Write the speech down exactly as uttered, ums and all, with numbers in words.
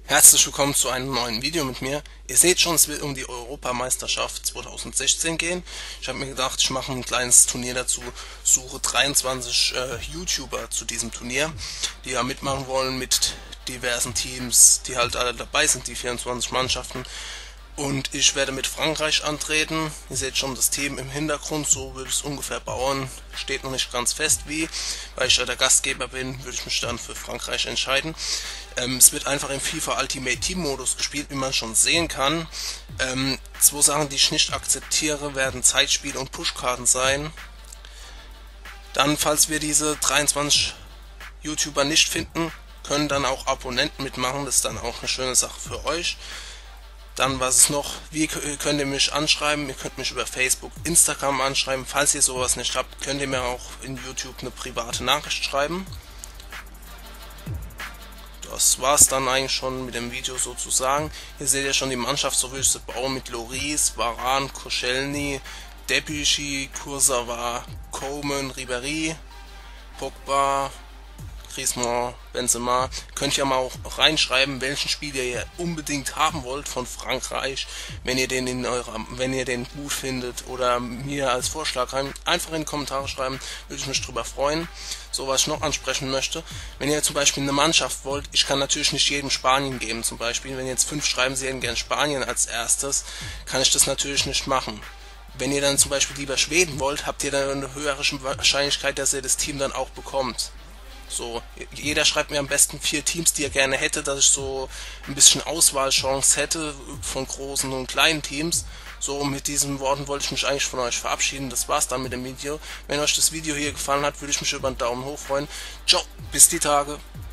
Herzlich willkommen zu einem neuen Video mit mir. Ihr seht schon, es wird um die Europameisterschaft zweitausendsechzehn gehen. Ich habe mir gedacht, ich mache ein kleines Turnier dazu, suche dreiundzwanzig äh, YouTuber zu diesem Turnier, die ja mitmachen wollen mit diversen Teams, die halt alle dabei sind, die vierundzwanzig Mannschaften. Und ich werde mit Frankreich antreten. Ihr seht schon das Team im Hintergrund, so würde es ungefähr bauen. Steht noch nicht ganz fest wie, weil ich ja der Gastgeber bin, würde ich mich dann für Frankreich entscheiden. Ähm, es wird einfach im FIFA Ultimate Team Modus gespielt, wie man schon sehen kann. Ähm, zwei Sachen, die ich nicht akzeptiere, werden Zeitspiel und Pushkarten sein. Dann, falls wir diese dreiundzwanzig YouTuber nicht finden, können dann auch Abonnenten mitmachen. Das ist dann auch eine schöne Sache für euch. Dann, was ist noch? Wie könnt ihr mich anschreiben? Ihr könnt mich über Facebook, Instagram anschreiben. Falls ihr sowas nicht habt, könnt ihr mir auch in YouTube eine private Nachricht schreiben. Das war's dann eigentlich schon mit dem Video sozusagen. Hier seht ihr schon die Mannschaft, so will ich sie bauen, mit Lloris, Varane, Koscielny, Debuchy, Kurzawa, Coman, Ribéry, Pogba, Griezmann, Benzema. Könnt ihr mal auch reinschreiben, welchen Spieler ihr unbedingt haben wollt von Frankreich, wenn ihr den in eurer, wenn ihr den gut findet oder mir als Vorschlag rein, einfach in die Kommentare schreiben, würde ich mich drüber freuen. So, was ich noch ansprechen möchte, wenn ihr zum Beispiel eine Mannschaft wollt, ich kann natürlich nicht jedem Spanien geben, zum Beispiel, wenn jetzt fünf schreiben, sie hätten gern Spanien als erstes, kann ich das natürlich nicht machen. Wenn ihr dann zum Beispiel lieber Schweden wollt, habt ihr dann eine höhere Wahrscheinlichkeit, dass ihr das Team dann auch bekommt. So, jeder schreibt mir am besten vier Teams, die er gerne hätte, dass ich so ein bisschen Auswahlchance hätte von großen und kleinen Teams. So, mit diesen Worten wollte ich mich eigentlich von euch verabschieden. Das war's dann mit dem Video. Wenn euch das Video hier gefallen hat, würde ich mich über einen Daumen hoch freuen. Ciao, bis die Tage.